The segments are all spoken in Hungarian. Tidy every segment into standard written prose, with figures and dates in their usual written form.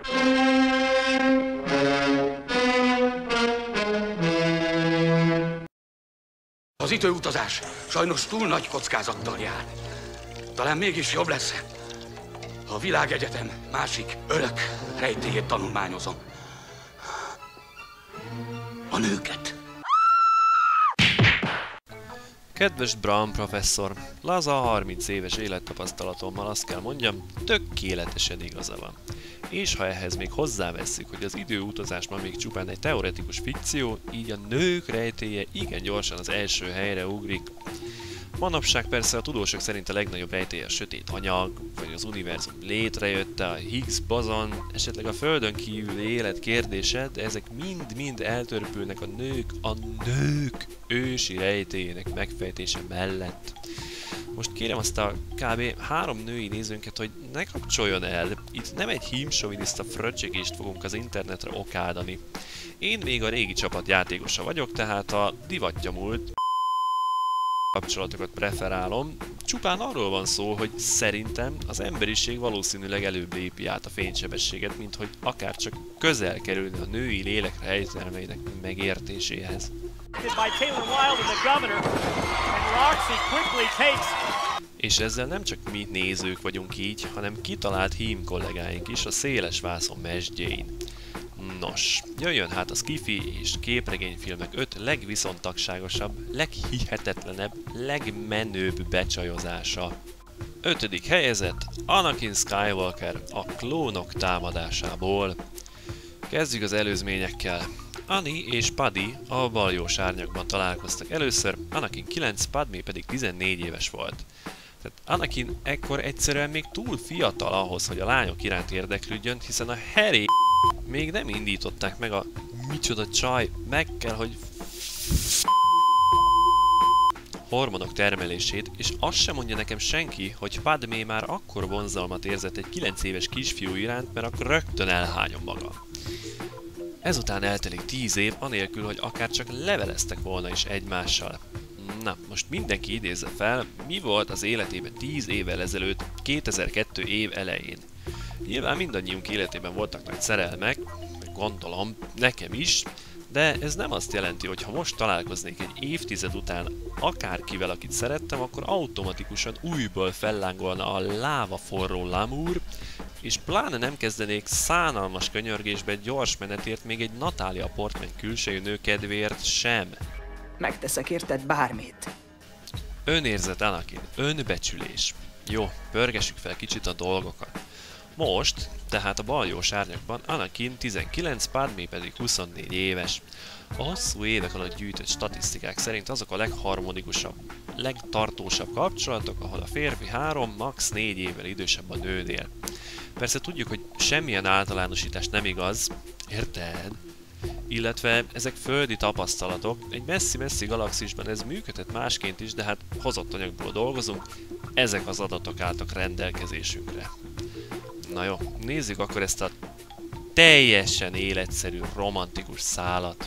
Az időutazás sajnos túl nagy kockázattal jár. Talán mégis jobb lesz, ha a világegyetem másik örök rejtélyét tanulmányozom. A nőket. Kedves Brown professzor, laza 30 éves élettapasztalatommal azt kell mondjam, tökéletesen igaza van. És ha ehhez még hozzávesszük, hogy az időutazás ma még csupán egy teoretikus fikció, így a nők rejtélye igen gyorsan az első helyre ugrik. Manapság persze a tudósok szerint a legnagyobb rejtély a sötét anyag, vagy az univerzum létrejötte, a Higgs bozon, esetleg a Földön kívüli élet kérdése, de ezek mind-mind eltörpülnek a nők ősi rejtélyének megfejtése mellett. Most kérem azt a kb. 3 női nézőnket, hogy ne kapcsoljon el, itt nem egy hímsoviniszta fröccsegést fogunk az internetre okádani. Én még a régi csapat játékosa vagyok, tehát a divatja múlt kapcsolatokat preferálom. Csupán arról van szó, hogy szerintem az emberiség valószínűleg előbb lépi át a fénysebességet, mint hogy akár csak közel kerülni a női lélek rejtelmeinek megértéséhez. És ezzel nem csak mi nézők vagyunk így, hanem kitalált hím kollégáink is a széles vászon mesdjén. Nos, jöjjön hát a sci-fi és képregényfilmek 5 legviszontagságosabb, leghihetetlenebb, legmenőbb becsajozása. 5. helyezett Anakin Skywalker a klónok támadásából. Kezdjük az előzményekkel. Annie és Paddy a baljós árnyakban találkoztak először, Anakin 9, Padmé pedig 14 éves volt. Tehát Anakin ekkor egyszerűen még túl fiatal ahhoz, hogy a lányok iránt érdeklődjön, hiszen a Harry még nem indították meg a micsoda csaj, meg kell, hogy hormonok termelését, és azt sem mondja nekem senki, hogy Padmé már akkor vonzalmat érzett egy 9 éves kisfiú iránt, mert akkor rögtön elhányom magam. Ezután eltelik 10 év, anélkül, hogy akár csak leveleztek volna is egymással. Na, most mindenki idézze fel, mi volt az életében 10 évvel ezelőtt, 2002 év elején. Nyilván mindannyiunk életében voltak nagy szerelmek, gondolom, nekem is, de ez nem azt jelenti, hogy ha most találkoznék egy évtized után akárkivel, akit szerettem, akkor automatikusan újból fellángolna a láva forró lamúr, és pláne nem kezdenék szánalmas könyörgésbe gyors menetért még egy Natália Portman külsejű nő kedvéért sem. Megteszek érted bármit. Önérzet, Anakin, önbecsülés. Jó, pörgessük fel kicsit a dolgokat. Most, tehát a baljós árnyakban Anakin 19, Padmé pedig 24 éves. A hosszú évek alatt gyűjtött statisztikák szerint azok a legharmonikusabb, legtartósabb kapcsolatok, ahol a férfi 3, max. 4 évvel idősebb a nőnél. Persze tudjuk, hogy semmilyen általánosítás nem igaz, érted? Illetve ezek földi tapasztalatok, egy messzi-messzi galaxisban ez működhet másként is, de hát hozott anyagból dolgozunk, ezek az adatok álltak rendelkezésünkre. Na jó, nézzük akkor ezt a teljesen életszerű, romantikus szálat.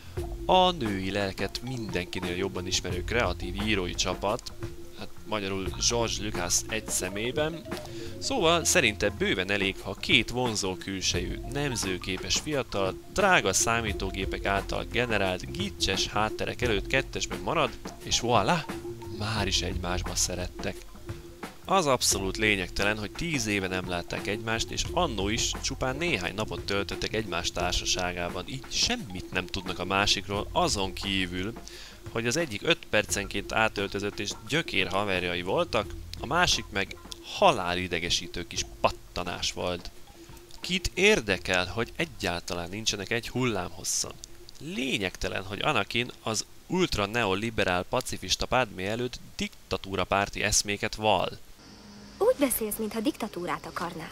A női lelket mindenkinél jobban ismerő kreatív írói csapat, hát magyarul George Lucas egy szemében, szóval szerinte bőven elég, ha 2 vonzó külsejű, nemzőképes fiatal, drága számítógépek által generált gicses hátterek előtt kettesben marad, és voilà, már is egymásba szerettek. Az abszolút lényegtelen, hogy 10 éve nem látták egymást, és annó is csupán néhány napot töltöttek egymás társaságában, így semmit nem tudnak a másikról, azon kívül, hogy az egyik 5 percenként átöltözött és gyökér haverjai voltak, a másik meg halálidegesítő kis pattanás volt. Kit érdekel, hogy egyáltalán nincsenek egy hullámhosszon? Lényegtelen, hogy Anakin az ultra neoliberál pacifista Padmé előtt diktatúrapárti eszméket vall. Úgy beszélsz, mintha diktatúrát akarnál.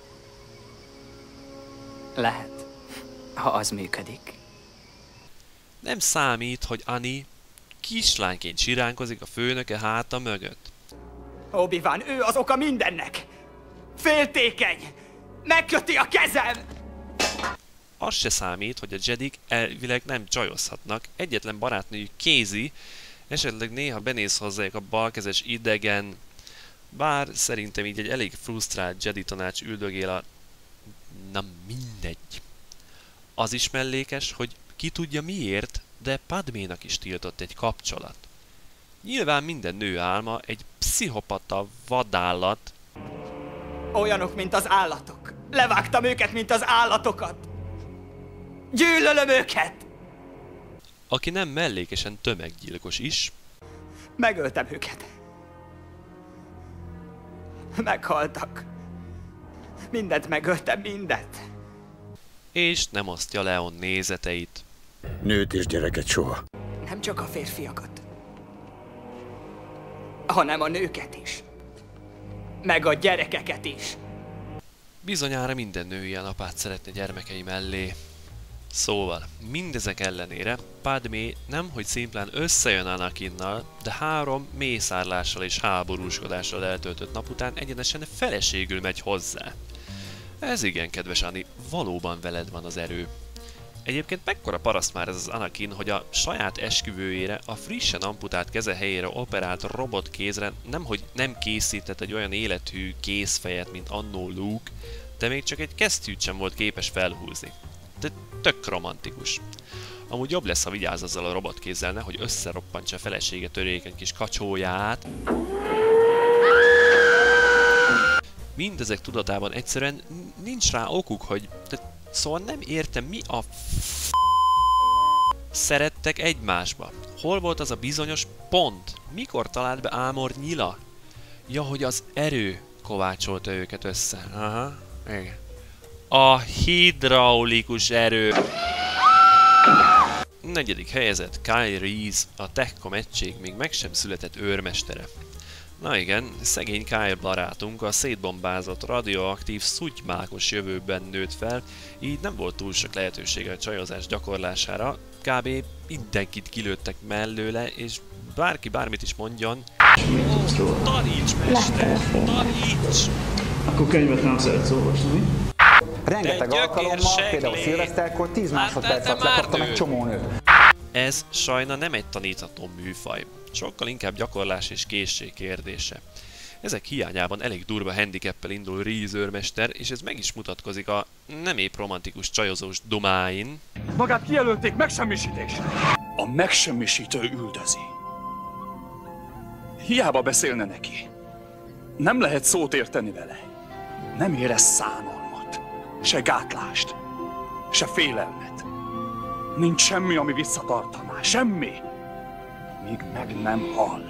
Lehet, ha az működik. Nem számít, hogy Annie kislányként siránkozik a főnöke háta mögött. Obi-Wan, ő az oka mindennek! Féltékeny! Megköti a kezem! Az se számít, hogy a Jedik elvileg nem csajozhatnak, egyetlen barátnőjük Casey, esetleg néha benéz hozzájuk a balkezes idegen, bár szerintem így egy elég frusztrált Jedi tanács üldögél a Na mindegy. Az is mellékes, hogy ki tudja miért, de Padménak is tiltott egy kapcsolat. Nyilván minden nő álma egy pszichopata vadállat, Olyanok, mint az állatok. Levágtam őket, mint az állatokat. Gyűlölöm őket! aki nem mellékesen tömeggyilkos is, Megöltem őket. Meghaltak. Mindent megöltem, mindent. és nem osztja Leon nézeteit. Nőt és gyereket soha. Nem csak a férfiakat, hanem a nőket is. Meg a gyerekeket is. Bizonyára minden nő ilyen apát szeretne gyermekei mellé. Szóval, mindezek ellenére Padmé nemhogy szimplán összejön Anakinnal, de 3 mészárlással és háborúskodással eltöltött nap után egyenesen feleségül megy hozzá. Ez igen, kedves Ani, valóban veled van az erő. Egyébként mekkora paraszt már ez az Anakin, hogy a saját esküvőjére, a frissen amputált keze helyére operált robotkézre nemhogy nem készített egy olyan élethű kézfejet, mint annó Luke, de még csak egy kesztyűt sem volt képes felhúzni. De tök romantikus. Amúgy jobb lesz, ha vigyáz azzal a robotkézzel, nehogy összeroppantsa a felesége törékeny kis kacsóját. Mindezek tudatában egyszerűen nincs rá okuk, hogy... Szóval nem értem, mi a szerettek egymásba. Hol volt az a bizonyos pont? Mikor talált be Ámor nyila? Ja, hogy az erő kovácsolta őket össze. Aha, igen. A hidraulikus erő. 4. helyezett Kyle Reese, a Techcom egység még meg sem született őrmestere. Na igen, szegény Kyle barátunk a szétbombázott, radioaktív, szutymákos jövőben nőtt fel, így nem volt túl sok lehetősége a csajozás gyakorlására, kb. Mindenkit kilőttek mellőle, és bárki bármit is mondjon. Taníts, mester! Taníts! Akkor könyvet nem szeretsz olvasni, mi? Rengeteg alkalommal, például szilveszterkor 10 másodperc alatt lekaptam egy csomó nőt. Ez sajna nem egy tanítható műfaj, sokkal inkább gyakorlás és készség kérdése. Ezek hiányában elég durva handicappel indul Reese őrmester, és ez meg is mutatkozik a nem épp romantikus csajozós dumáin. Magát kijelölték megsemmisítésre! A megsemmisítő üldözi. Hiába beszélne neki. Nem lehet szót érteni vele. Nem érez szánalmat, se gátlást, se félelmet. Nincs semmi, ami visszatartaná. Semmi! Míg meg nem hal.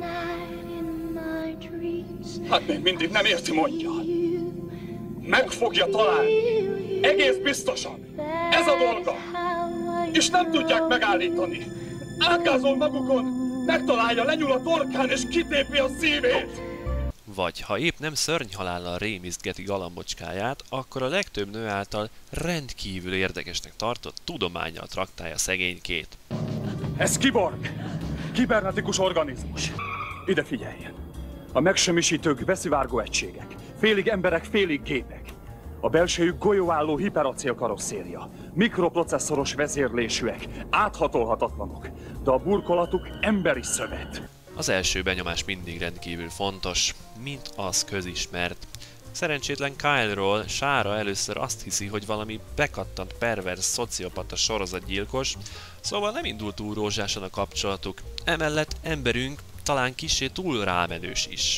Hát még mindig nem érti, mondja. Meg fogja találni. Egész biztosan. Ez a dolga. És nem tudják megállítani. Átgázol magukon, megtalálja, lenyúl a torkán és kitépi a szívét. Vagy ha épp nem szörnyhalállal rémisztgeti galambocskáját, akkor a legtöbb nő által rendkívül érdekesnek tartott tudománnyal traktálja szegénykét. Ez kiborg. Kibernetikus organizmus. Ide figyeljen. A megsemmisítők beszivárgó egységek. Félig emberek, félig gépek. A belsejük golyóálló hiperacél-karosszéria. Mikroprocesszoros vezérlésűek. Áthatolhatatlanok. De a burkolatuk emberi szövet. Az első benyomás mindig rendkívül fontos, mint az közismert. Szerencsétlen Kyle-ról Sára először azt hiszi, hogy valami bekattant pervers szociopata sorozatgyilkos, szóval nem indult túl rózsásan a kapcsolatuk. Emellett emberünk talán kissé túl rámenős is.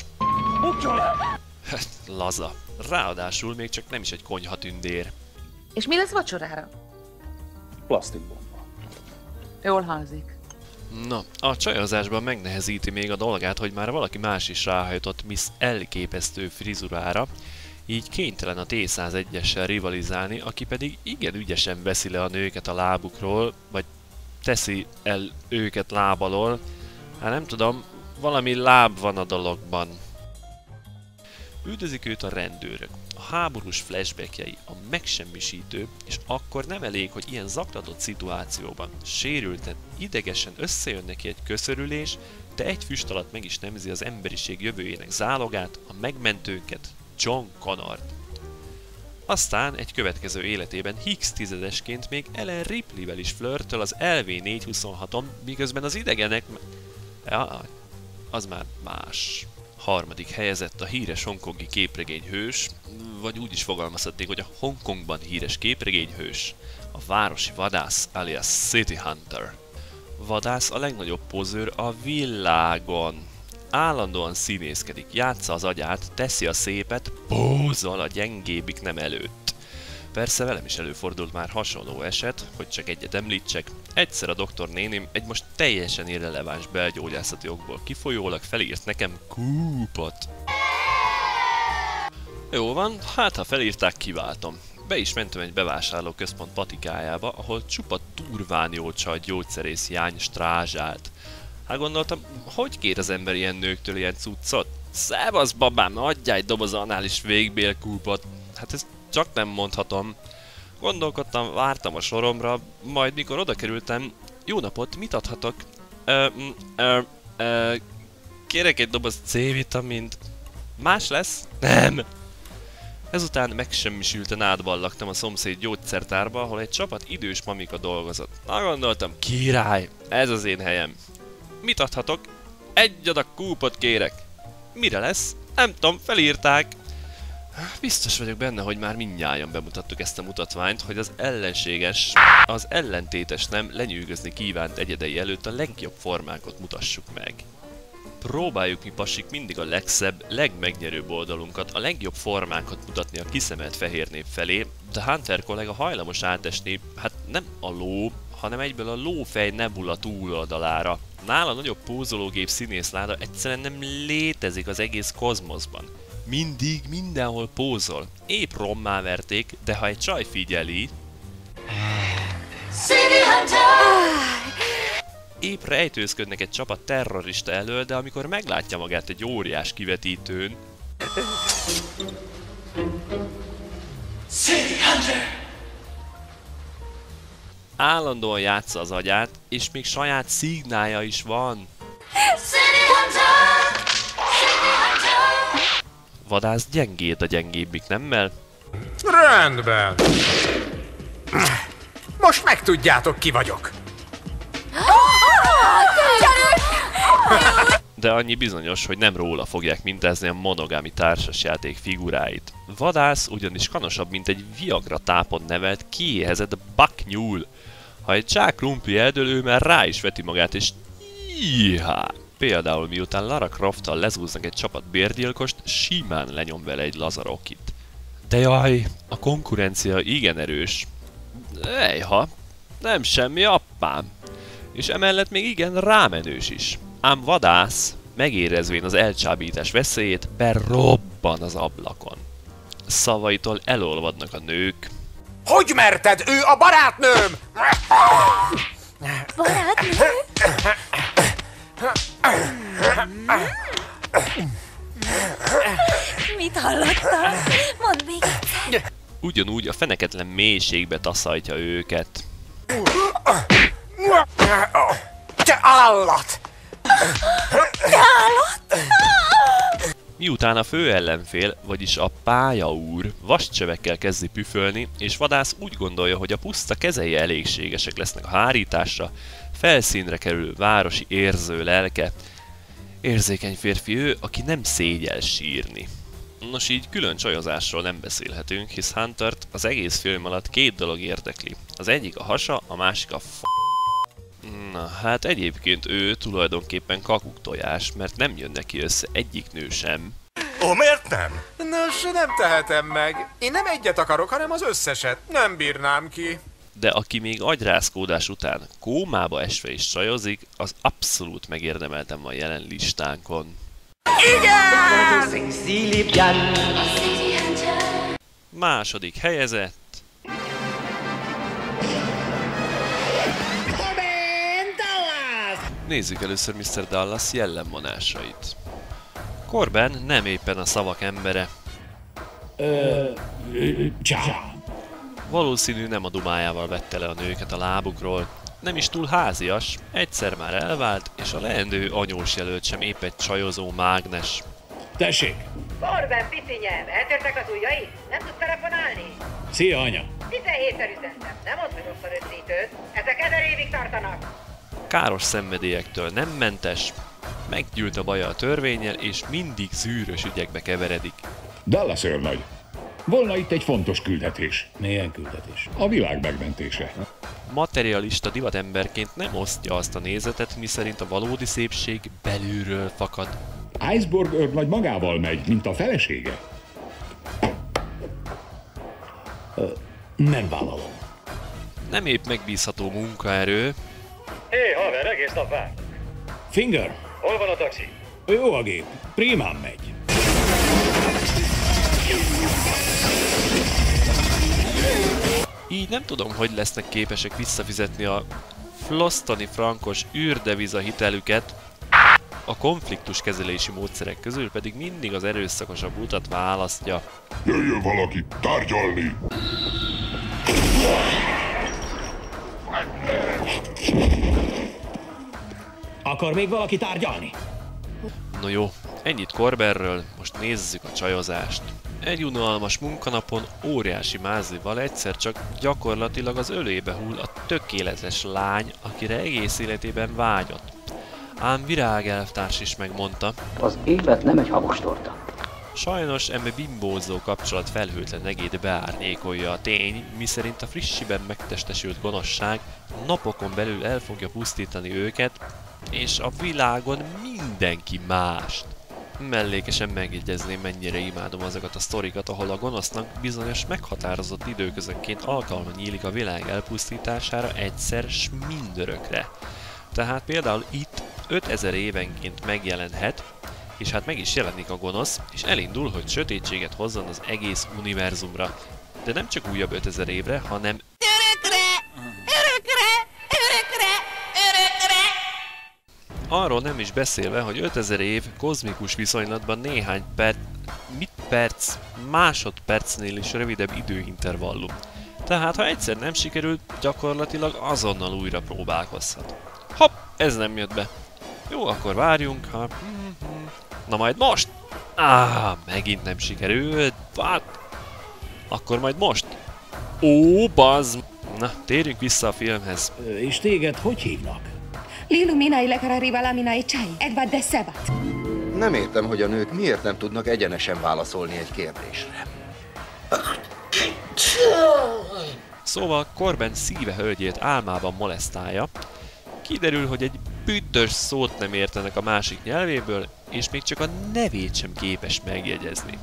Laza. Ráadásul még csak nem is egy konyhatündér. És mi lesz vacsorára? Plastikbomba. Jól hangzik. Na, a csajozásban megnehezíti még a dolgát, hogy már valaki más is ráhajtott Miss elképesztő frizurára, így kénytelen a T-101-essel rivalizálni, aki pedig igen ügyesen veszi le a nőket a lábukról, vagy teszi el őket láb alól. Hát nem tudom, valami láb van a dologban. Üldözik őt a rendőrök, a háborús flashbackjei, a megsemmisítő, és akkor nem elég, hogy ilyen zaklatott szituációban sérülten, idegesen összejön neki egy köszörülés, de egy füst alatt meg is nemzi az emberiség jövőjének zálogát, a megmentőnket, John Connort. Aztán egy következő életében Higgs tizedesként még Ellen Ripley-vel is flörtöl az LV-426-on, miközben az idegenek... Ja, az már más. Harmadik helyezett a híres hongkongi képregényhős, vagy úgy is fogalmazhatnék, hogy a Hongkongban híres képregényhős, a városi vadász alias City Hunter. Vadász a legnagyobb pozőr a világon. Állandóan színészkedik, játsza az agyát, teszi a szépet, pózol a gyengébbik nem előtt. Persze velem is előfordult már hasonló eset, hogy csak egyet említsek. Egyszer a doktor nénim egy most teljesen irreleváns belgyógyászati okból kifolyólag felírt nekem kúpot. Jó van, hát ha felírták, kiváltom. Be is mentem egy bevásárlóközpont patikájába, ahol csupa durván jól csalt gyógyszerész Jány strázsált. Hát gondoltam, hogy kér az ember ilyen nőktől ilyen cuccot? Szevasz babám, adjál egy doboz anális végbélkúpot. Hát ezt csak nem mondhatom. Gondolkodtam, vártam a soromra, majd mikor oda kerültem, jó napot, mit adhatok? Kérek egy doboz C-vitamint. Más lesz? Nem. Ezután megsemmisülten átballagtam a szomszéd gyógyszertárba, ahol egy csapat idős mamika dolgozott. Na gondoltam, király, ez az én helyem. Mit adhatok? Egy adag kúpot kérek. Mire lesz? Nem tudom, felírták. Biztos vagyok benne, hogy már mindnyájan bemutattuk ezt a mutatványt, hogy az ellenséges, az ellentétes nem lenyűgözni kívánt egyedei előtt a legjobb formákat mutassuk meg. Próbáljuk mi pasik mindig a legszebb, legmegnyerőbb oldalunkat, a legjobb formákat mutatni a kiszemelt fehér nép felé, de Hunter kollega hajlamos átesni, hát nem a ló, hanem egyből a lófej nebula túloldalára. Nála nagyobb pózológép színészláda egyszerűen nem létezik az egész kozmoszban. Mindig, mindenhol pózol. Épp rommá verték, de ha egy csaj figyeli... Épp rejtőzködnek egy csapat terrorista elől, de amikor meglátja magát egy óriás kivetítőn... Állandóan játsza az agyát, és még saját szignálja is van. Vadász gyengéd a gyengébbik nemmel. Rendben. Most megtudjátok, ki vagyok. De annyi bizonyos, hogy nem róla fogják mintázni a monogami társasjáték figuráit. Vadász ugyanis kanosabb, mint egy Viagra tápon nevelt, kiéhezett baknyúl. Ha egy csák krumpli eldől, ő már rá is veti magát, és íhá! Például miután Lara Crofttal lezúznak egy csapat bérgyilkost, simán lenyom vele egy lazarokit. De jaj, a konkurencia igen erős. Ejha, nem semmi appám. És emellett még igen rámenős is. Ám vadász, megérezvén az elcsábítás veszélyét, berobban az ablakon. Szavaitól elolvadnak a nők. Hogy merted? Ő a barátnőm! Barátnő? Mit hallottál? Mondd még egyszer. Ugyanúgy a feneketlen mélységbe taszajtja őket. Te állat! Te állat! Miután a fő ellenfél, vagyis a pályaúr vascsövekkel kezdi püfölni, és vadász úgy gondolja, hogy a puszta kezei elégségesek lesznek a hárításra, felszínre kerül városi érző lelke. Érzékeny férfi ő, aki nem szégyel sírni. Nos, így külön csajozásról nem beszélhetünk, hisz Huntert az egész film alatt két dolog érdekli. Az egyik a hasa, a másik a Na, hát egyébként ő tulajdonképpen kakuktojás, mert nem jön neki össze egyik nő sem. Ó, miért nem? Nos, nem tehetem meg. Én nem egyet akarok, hanem az összeset. Nem bírnám ki. De aki még agyrázkódás után kómába esve is csajozik, az abszolút megérdemeltem a jelen listánkon. Igen! Második helyezett... Nézzük először Mr. Dallas jellemvonásait. Corbin nem éppen a szavak embere. Valószínű nem a dumájával vette le a nőket a lábukról. Nem is túl házias, egyszer már elvált, és a leendő anyós jelölt sem épp egy csajozó mágnes. Tessék! Corbin, picinyem, eltértek az ujjai? Nem tudsz telefonálni? Szia, anya! 17-szer üzentem, nem mondd, hogy rossz a rögzítőt. Ezek 1000 évig tartanak. Káros szenvedélyektől nem mentes, meggyűlt a baja a törvénnyel, és mindig szűrös ügyekbe keveredik. Dallas őrnagy, volna itt egy fontos küldetés. Milyen küldetés? A világ megmentése. Materialista divatemberként nem osztja azt a nézetet, miszerint a valódi szépség belülről fakad. Iceborg őrnagy magával megy, mint a felesége. Nem vállalom. Nem épp megbízható munkaerő. Hé, haver, egész nap várnak. Finger! Hol van a taxi? Jó a gép, primán megy. Így nem tudom, hogy lesznek képesek visszafizetni a flosztoni frankos űrdeviza hitelüket, a konfliktuskezelési módszerek közül pedig mindig az erőszakosabb utat választja. Jöjjön valaki tárgyalni! Akar még valaki tárgyalni? No jó, ennyit Corberről, most nézzük a csajozást. Egy unalmas munkanapon óriási mázlival egyszer csak gyakorlatilag az ölébe hull a tökéletes lány, akire egész életében vágyott. Ám virágelvtárs is megmondta. Az élet nem egy habostorta. Sajnos eme bimbózó kapcsolat felhőtlen negéd beárnyékolja a tény, miszerint a frissiben megtestesült gonoszság napokon belül el fogja pusztítani őket, és a világon mindenki mást. Mellékesen megjegyezném, mennyire imádom azokat a sztorikat, ahol a gonosznak bizonyos meghatározott időközönként alkalma nyílik a világ elpusztítására egyszer s mindörökre. Tehát például itt 5000 évenként megjelenhet, és hát meg is jelenik a gonosz, és elindul, hogy sötétséget hozzon az egész univerzumra. De nem csak újabb 5000 évre, hanem arról nem is beszélve, hogy 5000 év kozmikus viszonylatban néhány másodpercnél is rövidebb időintervallum. Tehát ha egyszer nem sikerült, gyakorlatilag azonnal újra próbálkozhat. Hopp, ez nem jött be. Jó, akkor várjunk, ha... Na majd most! Megint nem sikerült. What? Akkor majd most. Ó, bazd! Na, térjünk vissza a filmhez. És téged hogy hívnak? L'illuminai le carariva minai csai, egvad de szebat. Nem értem, hogy a nők miért nem tudnak egyenesen válaszolni egy kérdésre. Szóval Corben szíve hölgyét álmában molesztálja. Kiderül, hogy egy büdös szót nem értenek a másik nyelvéből, és még csak a nevét sem képes megjegyezni.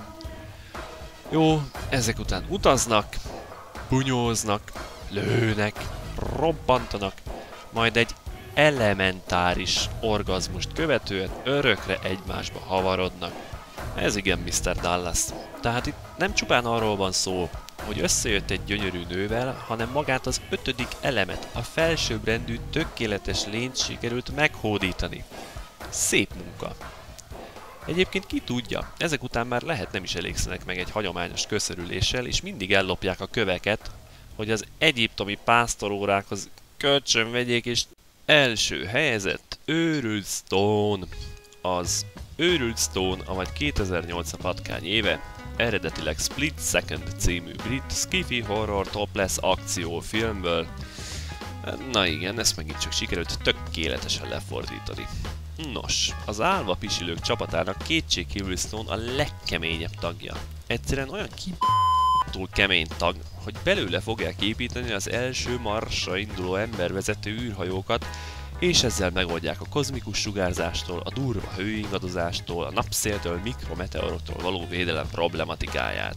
Jó, ezek után utaznak, bunyóznak, lőnek, robbantanak, majd egy elementáris orgazmust követően örökre egymásba havarodnak. Ez igen, Mr. Dallas. Tehát itt nem csupán arról van szó, hogy összejött egy gyönyörű nővel, hanem magát az 5. elemet, a felsőbbrendű tökéletes lényt sikerült meghódítani. Szép munka. Egyébként ki tudja, ezek után már lehet nem is elégszenek meg egy hagyományos köszörüléssel, és mindig ellopják a köveket, hogy az egyiptomi pásztorórákhoz kölcsön vegyék, és első helyezett Őrült Stone. Az Őrült Stone, avagy 2008 a patkány éve, eredetileg Split Second című brit skifi horror topless akciófilmből. Na igen, ezt megint csak sikerült tökéletesen lefordítani. Nos, az állva pisilők csapatának kétségkívül Stone a legkeményebb tagja. Egyszerűen olyan túl kemény tag, hogy belőle fogják építeni az első Marsra induló embervezető űrhajókat, és ezzel megoldják a kozmikus sugárzástól, a durva hőingadozástól, a napszéltől, mikrometeoroktól való védelem problematikáját.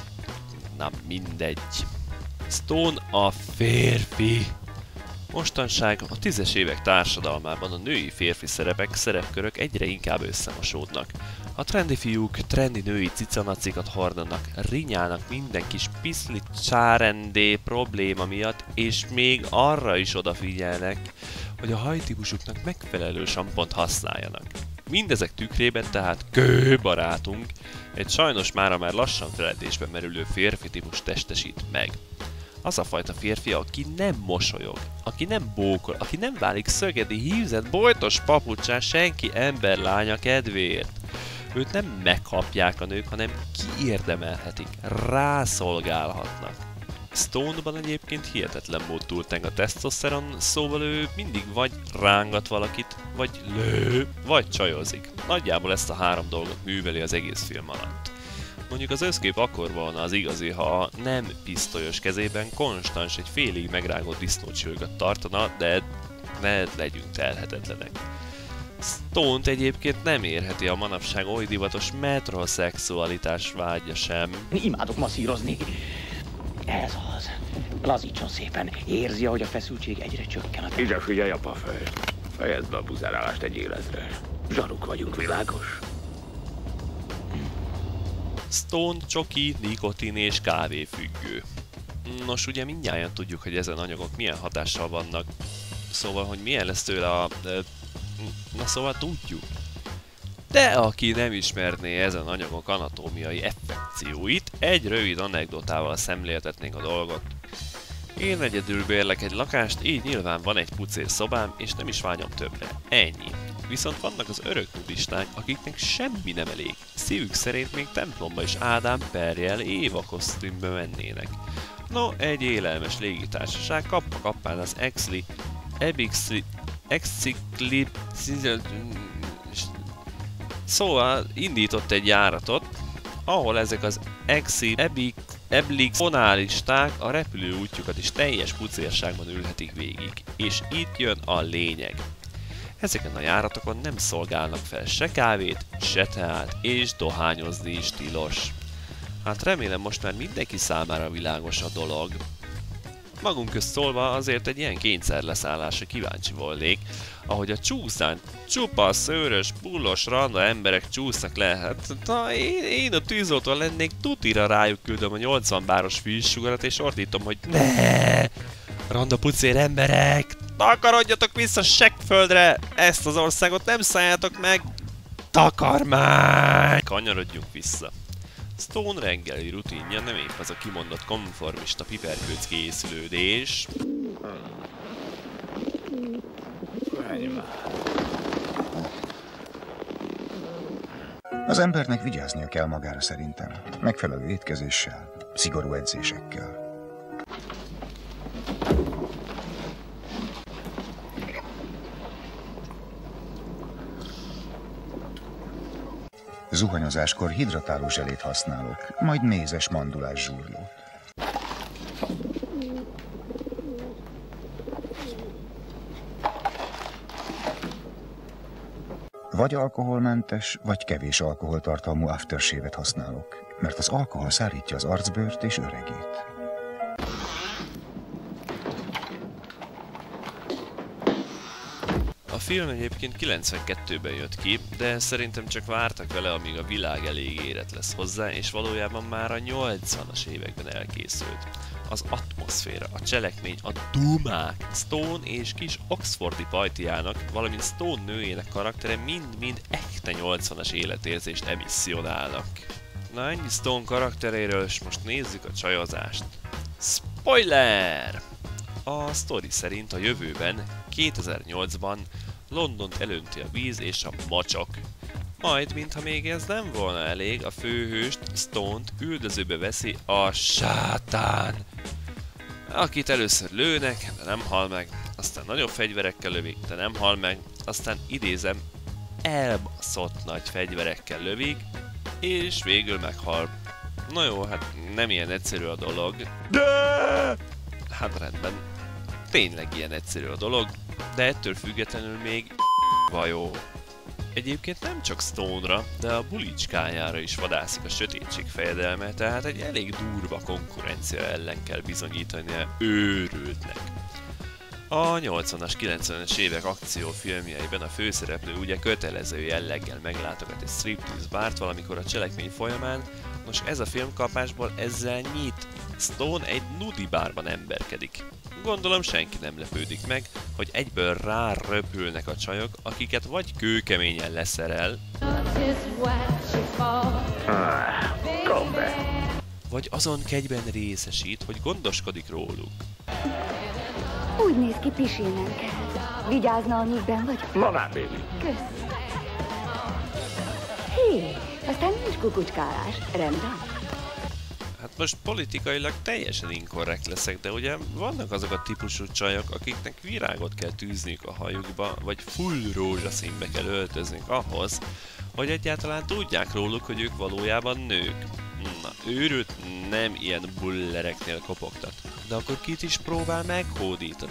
Na mindegy. Stone a férfi. Mostanság a 10-es évek társadalmában a női férfi szerepek, szerepkörök egyre inkább összemosódnak. A trendi fiúk trendi női cicanacikat hordanak, rinyálnak minden kis piszli csárendé probléma miatt, és még arra is odafigyelnek, hogy a hajtípusuknak megfelelő sampont használjanak. Mindezek tükrében tehát barátunk egy sajnos mára már lassan feledésbe merülő férfi típus testesít meg. Az a fajta férfi, aki nem mosolyog, aki nem bókol, aki nem válik szögedi, hízett, bojtos papucsán senki emberlánya kedvéért. Őt nem megkapják a nők, hanem kiérdemelhetik, rászolgálhatnak. Stone-ban egyébként hihetetlen mód túlteng a tesztoszteron, szóval ő mindig vagy rángat valakit, vagy lő, vagy csajozik. Nagyjából ezt a 3 dolgot műveli az egész film alatt. Mondjuk az összkép akkor volna az igazi, ha a nem pisztolyos kezében konstans egy félig megrágott disznócsőrgat tartana, de legyünk telhetetlenek. Stone-t egyébként nem érheti a manapság oly divatos metrosexualitás vágya sem. Imádok masszírozni. Ez az. Lazítson szépen. Érzi, hogy a feszültség egyre csökken. Ide figyelj, apafej. Fejezd be a buzerálást egy életre. Zsaruk vagyunk, világos? Stone csoki, nikotin és kávé függő. Nos, ugye mindnyájan tudjuk, hogy ezen anyagok milyen hatással vannak. Szóval, hogy milyen lesz tőle a... Na szóval tudjuk. De aki nem ismerné ezen anyagok anatómiai effekcióit, egy rövid anekdotával szemléltetnénk a dolgot. Én egyedül bérlek egy lakást, így nyilván van egy pucér szobám, és nem is vágyom többre. Ennyi. Viszont vannak az örök nudisták, akiknek semmi nem elég. Szívük szerint még templomba is Ádám Perjel Éva kosztümbe mennének. No, egy élelmes légitársaság kappa kappán az Szóval indított egy járatot, ahol ezek az eblixonálisták a repülőútjukat is teljes pucérságban ülhetik végig. És itt jön a lényeg. Ezeken a járatokon nem szolgálnak fel se kávét, se teát, és dohányozni is tilos. Hát remélem most már mindenki számára világos a dolog. Magunk közt szólva azért egy ilyen kényszerleszállásra kíváncsi volnék, ahogy a csúszán csupa szőrös, bullos randa emberek csúsznak le. Hát, ha én a tűzoltó lennék, tutira rájuk küldöm a 80 báros fűsugarat és ordítom, hogy ne! Randa pucér emberek! Takarodjatok vissza Seggföldre! Ezt az országot nem szálljátok meg! Takarmány! Kanyarodjunk vissza. Stone reggeli rutinja nem épp az a kimondott konformista piperkőc készülődés. Az embernek vigyáznia kell magára szerintem. Megfelelő étkezéssel, szigorú edzésekkel. Zuhanyozáskor hidratáló zselét használok, majd mézes mandulás zsúrlót. Vagy alkoholmentes, vagy kevés alkoholtartalmú aftershave-et használok, mert az alkohol szárítja az arcbőrt és öregít. A film egyébként 92-ben jött ki, de szerintem csak vártak vele, amíg a világ elég érett lesz hozzá, és valójában már a 80-as években elkészült. Az atmoszféra, a cselekmény, a dumák, Stone és kis oxfordi pajtiának, valamint Stone nőjének karaktere mind-mind echte 80-as életérzést emisszionálnak. Na ennyi Stone karakteréről, és most nézzük a csajozást. Spoiler! A sztori szerint a jövőben, 2008-ban Londont elönti a víz és a mocsok. Majd, mintha még ez nem volna elég, a főhőst, Stone-t üldözőbe veszi a sátán, akit először lőnek, de nem hal meg, aztán nagyobb fegyverekkel lövik, de nem hal meg, aztán idézem, elbaszott nagy fegyverekkel lövik, és végül meghal. Na jó, hát nem ilyen egyszerű a dolog. De! Hát rendben. Tényleg ilyen egyszerű a dolog, de ettől függetlenül még vajó. Egyébként nem csak Stone-ra, de a bulicskájára is vadászik a sötétség fejedelme, tehát egy elég durva konkurencia ellen kell bizonyítania őrültnek. A 80-as, 90-es évek akciófilmjeiben a főszereplő ugye kötelező jelleggel meglátogat egy striptease bárt valamikor a cselekmény folyamán, nos ez a filmkapásból ezzel nyit. Stone egy nudi bárban emberkedik. Gondolom senki nem lepődik meg, hogy egyből ráröpülnek a csajok, akiket vagy kőkeményen leszerel, vagy azon kegyben részesít, hogy gondoskodik róluk. Úgy néz ki, pisilnem kell. Vigyázna, amígben vagy? Na már, baby. Kösz. Hé, aztán nincs kukucskálás, rendben? Hát most politikailag teljesen inkorrekt leszek, de ugye vannak azok a típusú csajok, akiknek virágot kell tűzniük a hajukba, vagy full rózsaszínbe kell öltözniük ahhoz, hogy egyáltalán tudják róluk, hogy ők valójában nők. Na, őrült nem ilyen bullereknél kopogtat. De akkor kit is próbál meghódítani?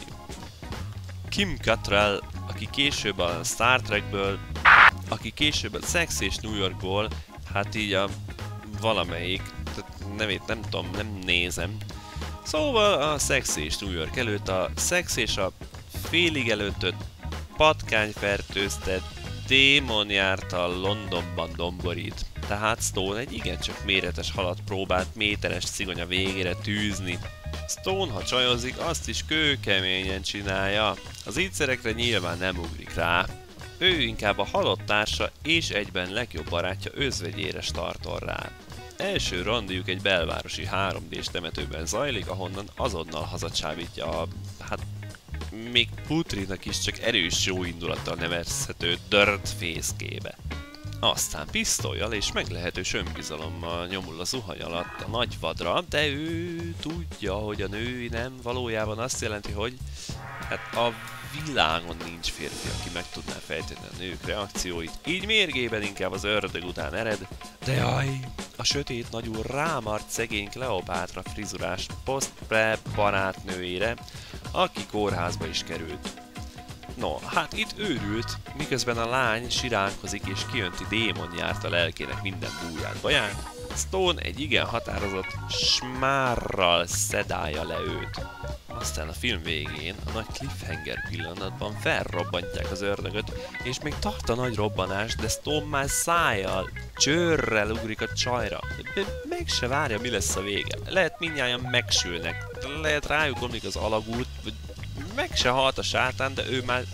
Kim Cattrall, aki később a Star Trekből, aki később a Sex és New Yorkból, hát így a valamelyik, nevét nem tudom, nem nézem. Szóval a Sex és New York előtt a Sex és a félig előttött patkányfertőztett démon járta Londonban domborít. Tehát Stone egy igencsak méretes halat próbált méteres cigonya végére tűzni. Stone, ha csajozik, azt is kőkeményen csinálja. Az ígyszerekre nyilván nem ugrik rá. Ő inkább a halott társa és egyben legjobb barátja özvegyére startol rá. Első randiuk egy belvárosi 3D-s temetőben zajlik, ahonnan azonnal hazacsábítja a, hát még putrinak is csak erős jó indulattal nevezhető Dirt fészkébe. Aztán pisztollyal és meglehetős önbizalommal nyomul a zuhany alatt a nagy vadra, de ő tudja, hogy a női nem valójában azt jelenti, hogy hát a világon nincs férfi, aki meg tudná fejteni a nők reakcióit, így mérgében inkább az ördög után ered, de jaj, a sötét nagyú rámart szegény Kleopátra frizurás post-prep barátnőjére, aki kórházba is került. No, hát itt őrült, miközben a lány siránkozik és kijönti démon járt a lelkének minden búját baján, Stone egy igen határozott smárral szedálja le őt. Aztán a film végén, a nagy cliffhanger pillanatban felrobbantják az ördögöt, és még tart a nagy robbanás, de Stone már szájjal, csőrrel ugrik a csajra. Meg se várja, mi lesz a vége. Lehet mindnyájan megsülnek, lehet rájuk omlik az alagút, vagy meg se halt a sátán, de ő már...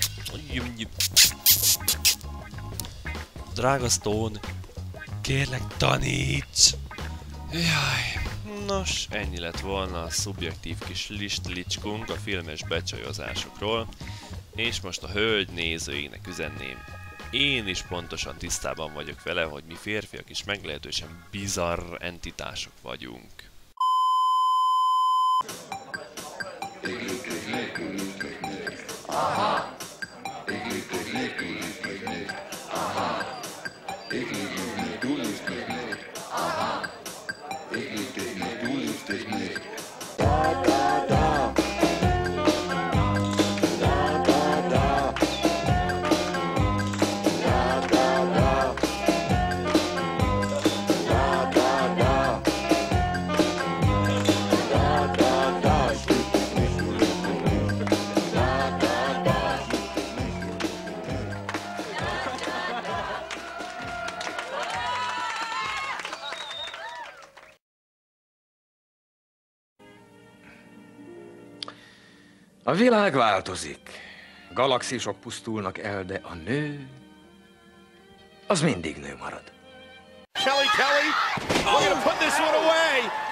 Drága Stone, kérlek taníts! Jaj, nos, ennyi lett volna a szubjektív kis listlicskunk a filmes becsajozásokról, és most a hölgy nézőinek üzenném. Én is pontosan tisztában vagyok vele, hogy mi férfiak is meglehetősen bizarr entitások vagyunk. Aha! A világ változik. Galaxisok pusztulnak el, de a nő... az mindig nő marad. Kelly, we're gonna put this one away.